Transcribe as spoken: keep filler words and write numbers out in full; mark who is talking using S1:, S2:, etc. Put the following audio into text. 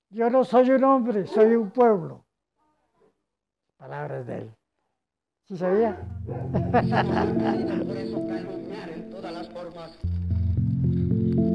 S1: Yo no soy un hombre, soy un pueblo. Palabras de él. ¿Sí sabía?
S2: Somos conocidos por eso, calumniar en todas las formas.